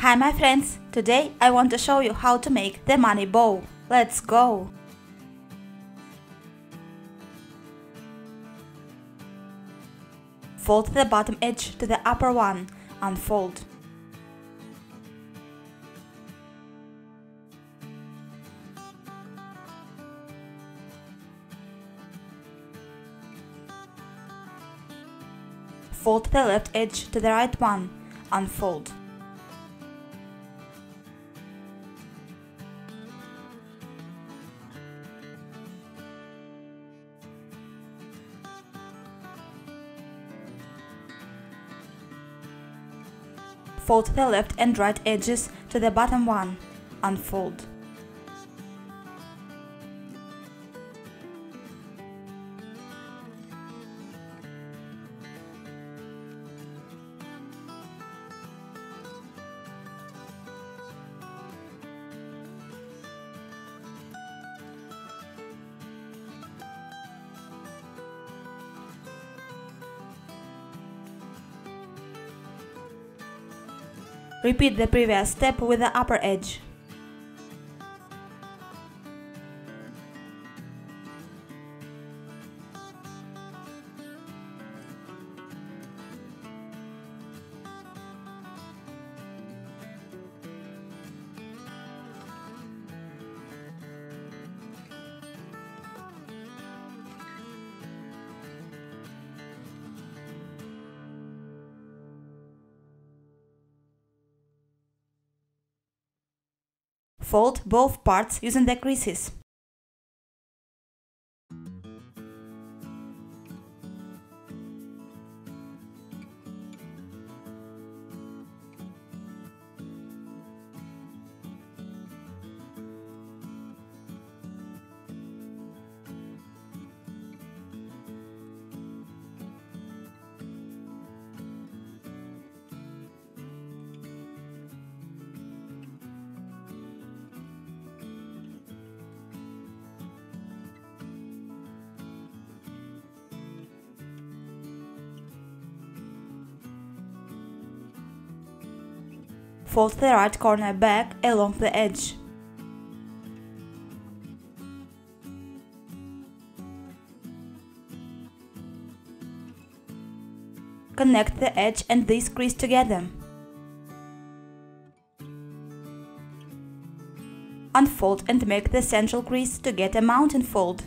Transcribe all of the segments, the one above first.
Hi my friends, today I want to show you how to make the money bow. Let's go! Fold the bottom edge to the upper one, unfold. Fold the left edge to the right one, unfold. Fold the left and right edges to the bottom one, unfold. Repeat the previous step with the upper edge. Fold both parts using the creases. Fold the right corner back along the edge. Connect the edge and this crease together. Unfold and make the central crease to get a mountain fold.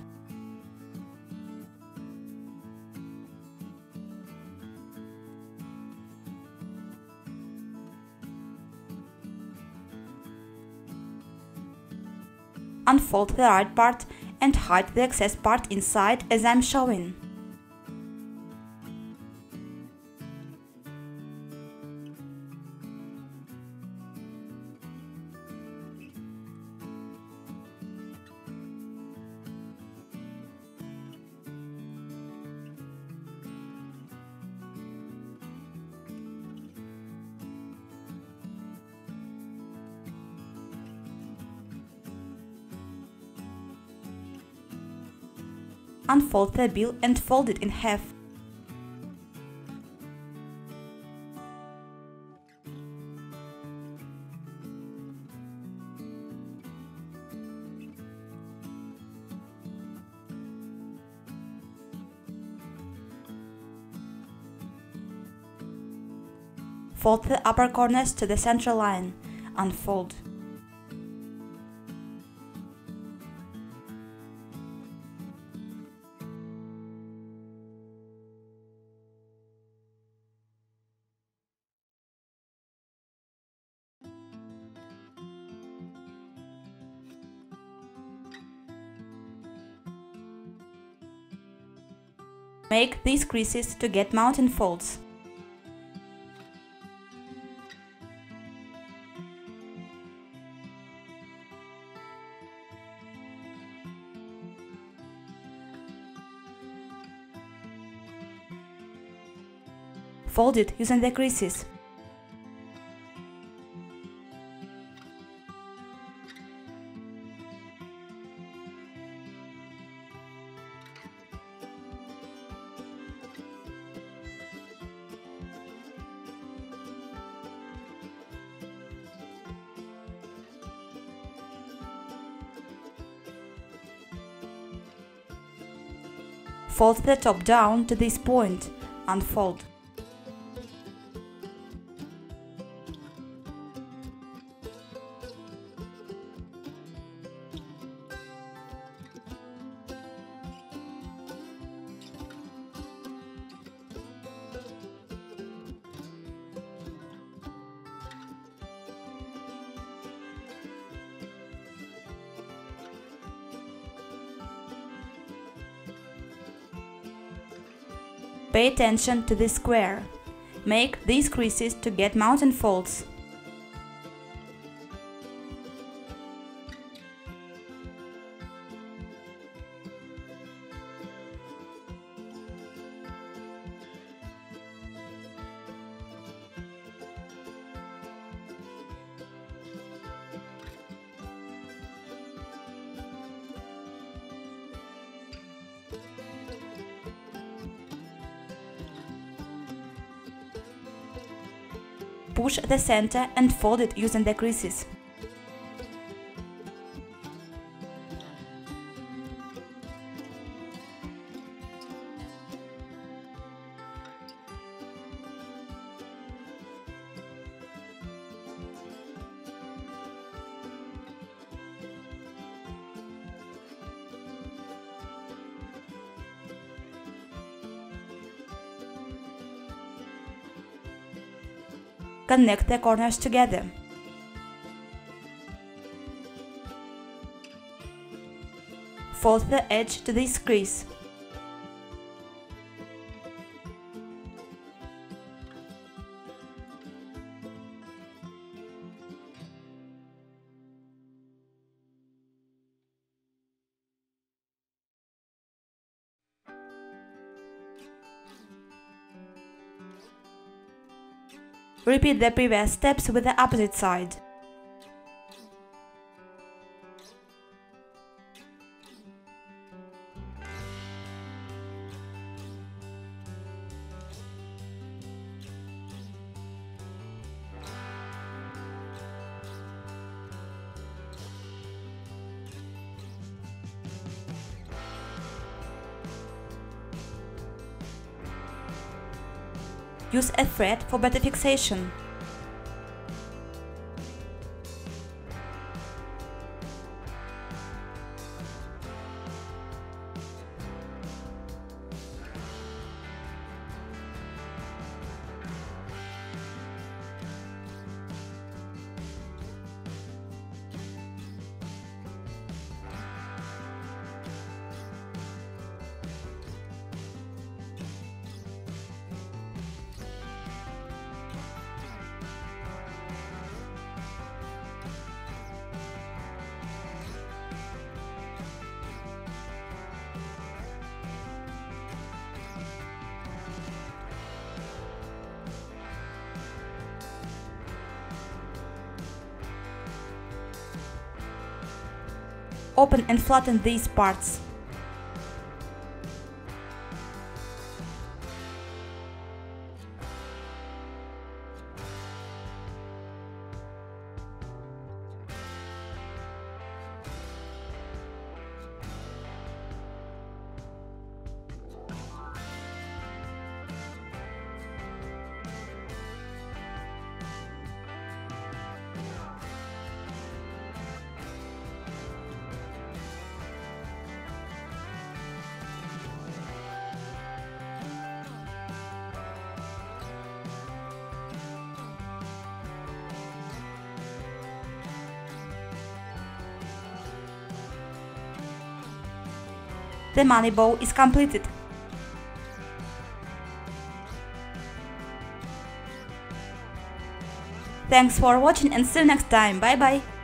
Unfold the right part and hide the excess part inside as I'm showing. Unfold the bill and fold it in half. Fold the upper corners to the central line. Unfold. Make these creases to get mountain folds. Fold it using the creases. Fold the top down to this point. Unfold. Pay attention to this square. Make these creases to get mountain folds. Push the center and fold it using the creases. Connect the corners together. Fold the edge to this crease. Repeat the previous steps with the opposite side. Use a thread for better fixation. Open and flatten these parts. The money bow is completed. Thanks for watching and see you next time. Bye bye.